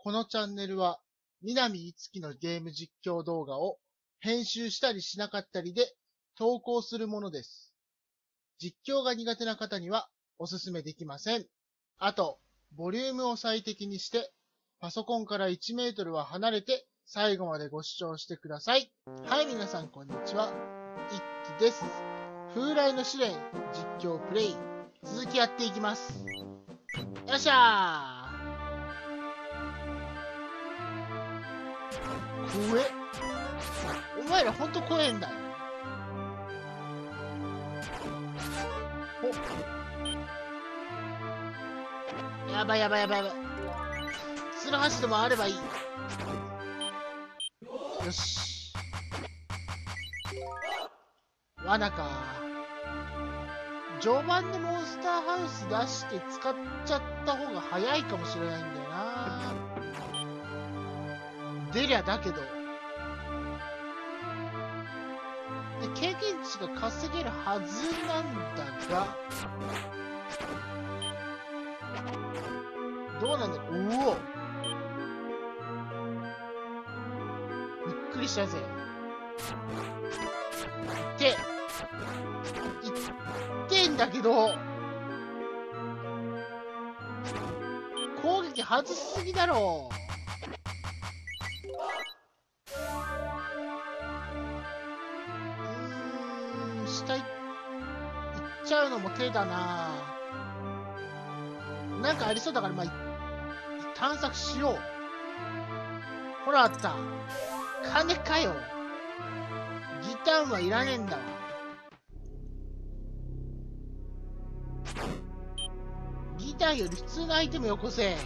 このチャンネルは、南いつきのゲーム実況動画を編集したりしなかったりで投稿するものです。実況が苦手な方にはおすすめできません。あと、ボリュームを最適にして、パソコンから1メートルは離れて最後までご視聴してください。はい、皆さんこんにちは。いっきです。風来の試練実況プレイ、続きやっていきます。よっしゃー。怖え。お前らほんと怖えんだよ。お、やばいやばいやばいやばい。ツルハシでもあればいい。よし。罠か。序盤でモンスターハウス出して使っちゃった方が早いかもしれないんだよな。出りゃだけど。で、経験値が稼げるはずなんだが、どうなんだろう。おお、びっくりしたぜ。言ってんだけど、攻撃外しすぎだろう。下行っちゃうのも手だな。なんかありそうだから、まあ、探索しよう。ほらあった。金かよ。ギターはいらねえんだわ。ギターより普通のアイテムよこせ。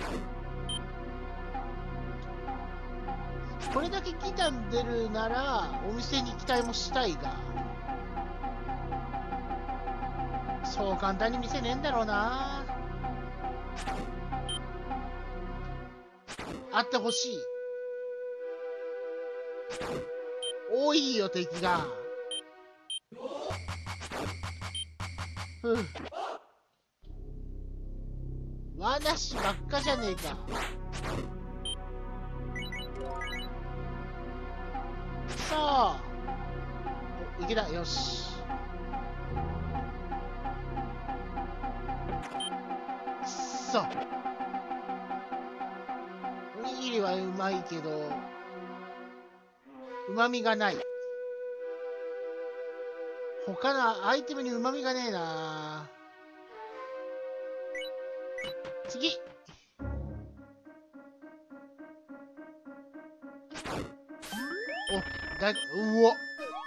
これだけギター出るならお店に期待もしたいが、そう簡単に見せねえんだろうな。あってほしい。多いよ敵が。ふう、罠師ばっかじゃねえか。さあ、いけた。よし。くっそ、おにぎりはうまいけどうまみがない。他のアイテムにうまみがねえな。次。お、うお、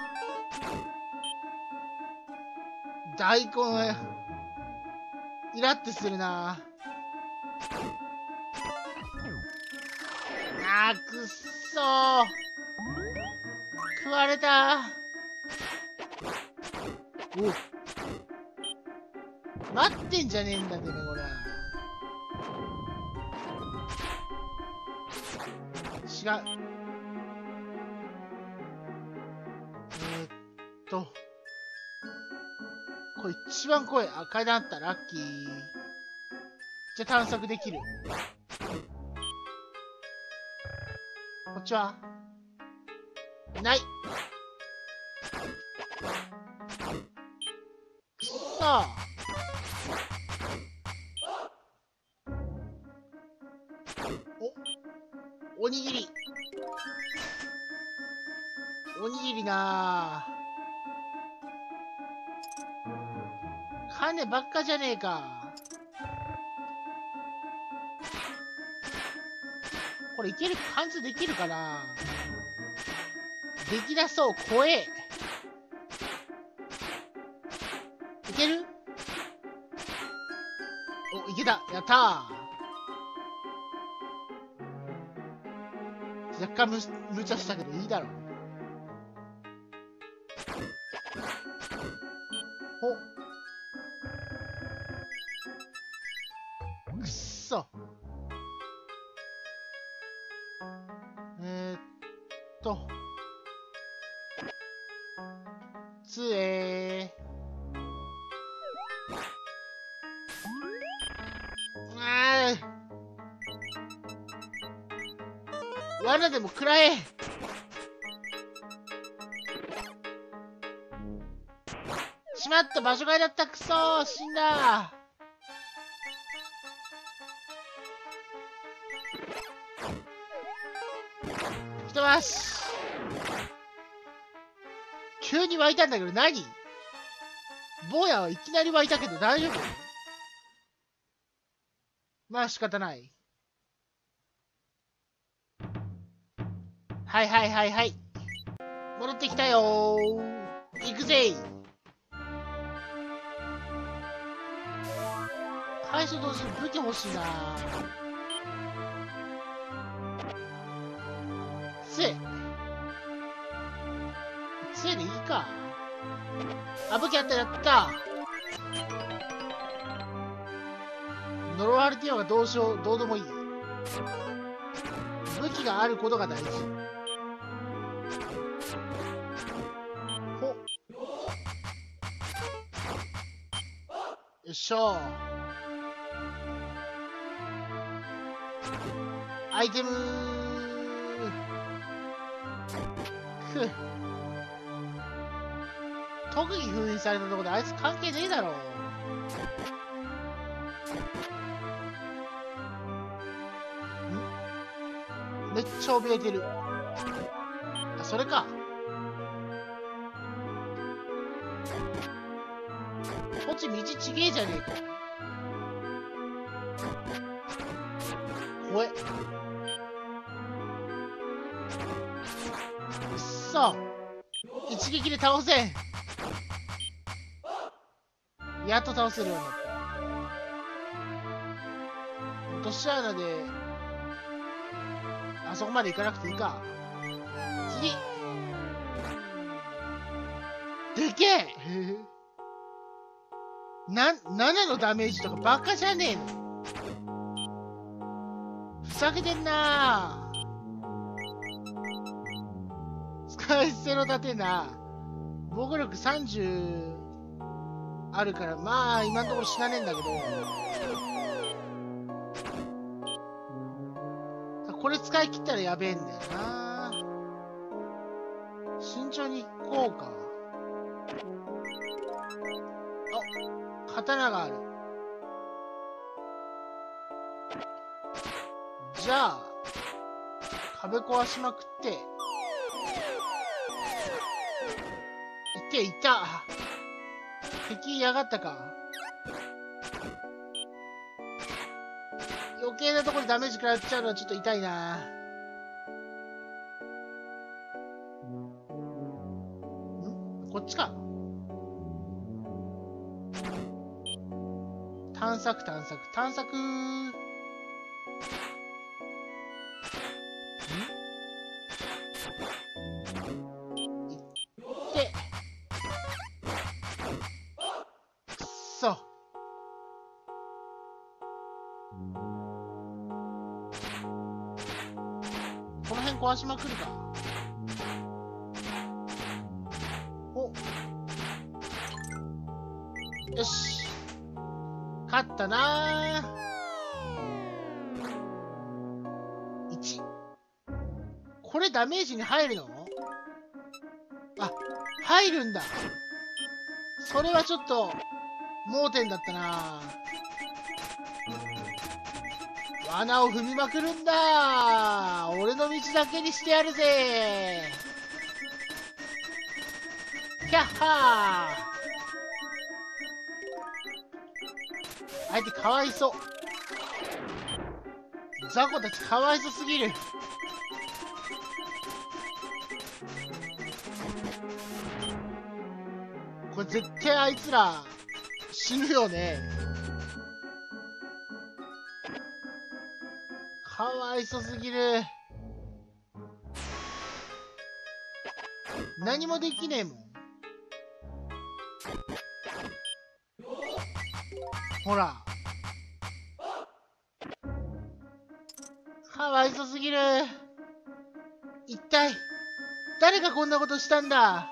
大根イラッとするな。あー、くっそー、食われた。お、待ってんじゃねえんだてめえ、これ。違う。これ一番怖い。あ、階段あった。ラッキー。じゃあ探索できる。こっちはない。くっそー。おにぎり。おにぎりなー。金ばっかじゃねえか。これいける、貫通できるかな。できなそう。怖え。いける？お、いけた。やったー。若干無茶したけどいいだろう。ほくっそ。つえー。あー、 罠でも食らえ。しまった、場所替えだった。くそー、死んだ。吹き飛ばし。急に湧いたんだけど何？坊やはいきなり湧いたけど大丈夫？まあ仕方ない。はいはいはいはい。戻ってきたよー。行くぜ。回収同時に武器欲しいな。杖でいいか。あ、武器あった。やった。呪われてようがどうでもいい。武器があることが大事。ほっ。よっしょ。アイテムくっ。特技封印されたところであいつ関係ねえだろ。めっちゃ怯えてる。あ、それか。こっち道ちげえじゃねえか。怖え。くっそ。一撃で倒せん。やっと倒せるようになった。落とし穴であそこまで行かなくていいか。次。でけえ。7のダメージとかバカじゃねえの。ふざけてんなー。使い捨ての盾な。防御力30あるから、まあ今のところ死なねえんだけど、これ使い切ったらやべえんだよな。慎重に行こうか。あ、刀がある。じゃあ壁壊しまくって。いけ、いた。敵やがったか。余計なところでダメージ食らっちゃうのはちょっと痛いな。こっちか。探索。で、くっそ。この辺壊しまくるか。お、よし、勝ったなー。1。これダメージに入るの？あ、入るんだ。それはちょっと盲点だったな。罠を踏みまくるんだ。俺の道だけにしてやるぜ。キャッハー。相手かわいそう。雑魚たちかわいそすぎる。これ絶対あいつら死ぬよね。かわいそすぎる。何もできねえもん。ほら。かわいそすぎる。一体誰がこんなことしたんだ。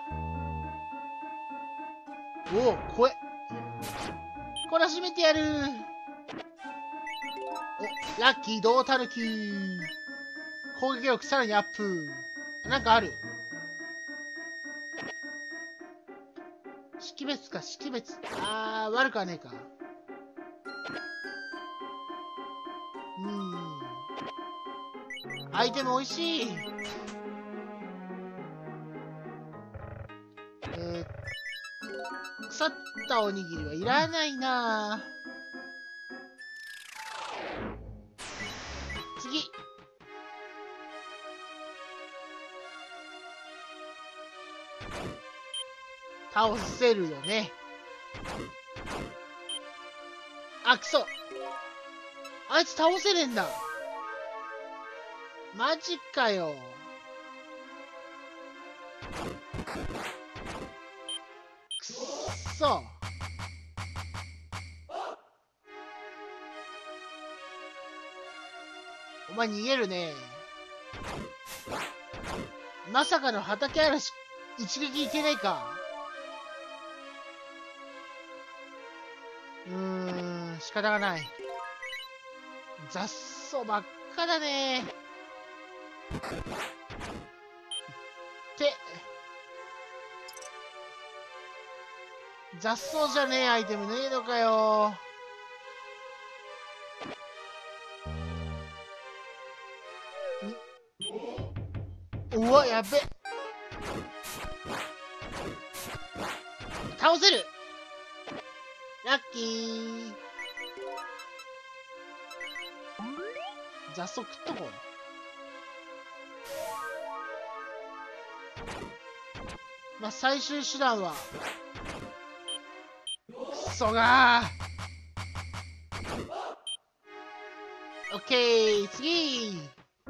おお、怖え。懲らしめてやる。お、ラッキーどうたぬき。 攻撃力さらにアップ。なんかある。識別か、識別。悪くはねえか。アイテム美味しい。腐ったおにぎりはいらないな。次。倒せるよね。あ、くそ。あいつ倒せねえんだ。マジかよ。くっそ。お前逃げるね。まさかの畑嵐一撃いけないか。仕方がない。雑草ばっかだね。雑草じゃねえアイテムねえのかよ。うわ、やべ。倒せる。ラッキー。雑草食っとこう。まあ、最終手段はクソがー。オッケー、次。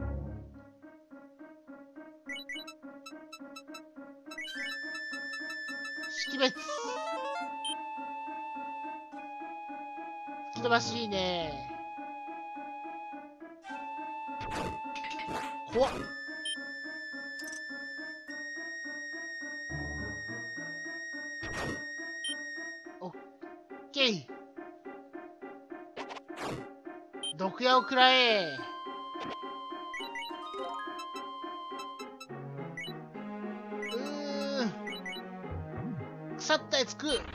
識別。吹き飛ばしいね。怖っ。オッケー。毒矢を食らえ。腐ったやつ食う。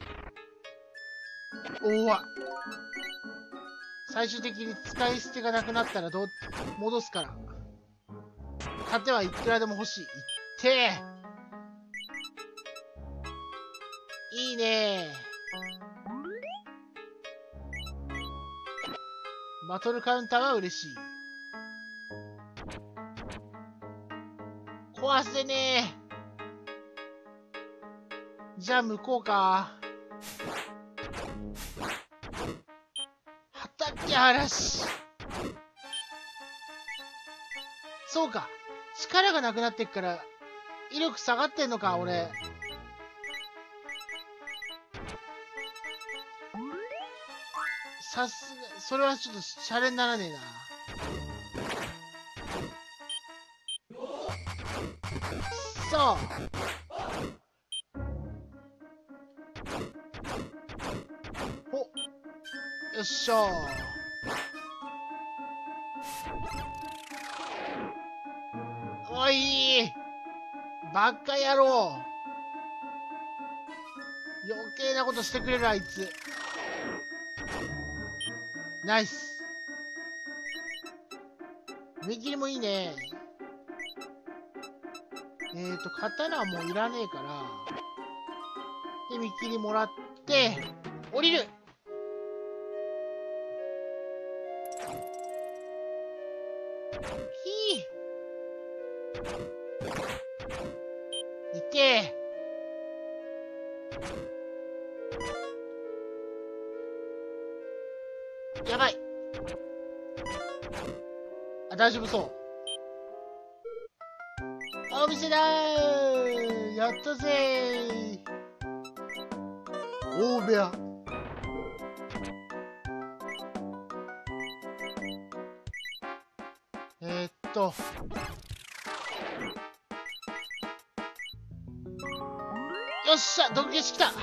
おわ。最終的に使い捨てがなくなったら戻すから。盾はいくらでも欲しい。いってー。いいねー。バトルカウンターは嬉しい。壊せねー。じゃあ向こうか。畑嵐。そうか。力がなくなってっから、威力下がってんのか、俺。さすが、それはちょっとシャレにならねえな。そう。よっしゃー。おいバカ野郎。余計なことしてくれるあいつ。ナイス。見切りもいいね。刀はもういらねえから。で、見切りもらって、降りる。いけー。やばい。あ、大丈夫そう。お店だー。やったぜー。大部屋。よっしゃ、毒消し来た。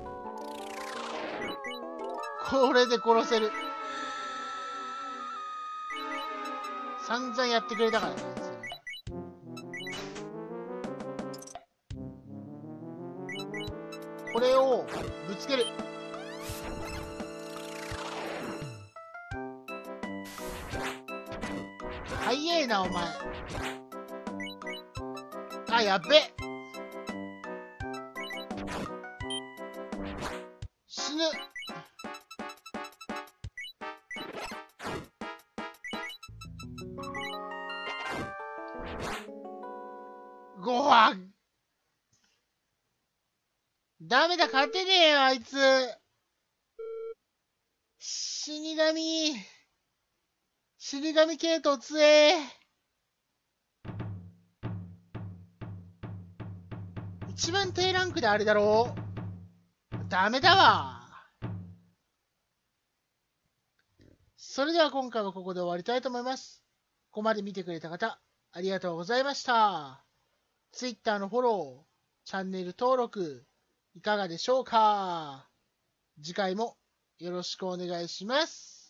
これで殺せる。散々やってくれたからね。 これをぶつける。早えな、お前。あ、やっべ。死ぬ。ご飯。ダメだ、勝てねえよ、あいつ。死神。死神系統強え。一番低ランクであれだろう。ダメだわ。それでは今回はここで終わりたいと思います。ここまで見てくれた方、ありがとうございました。Twitter のフォロー、チャンネル登録、いかがでしょうか。次回もよろしくお願いします。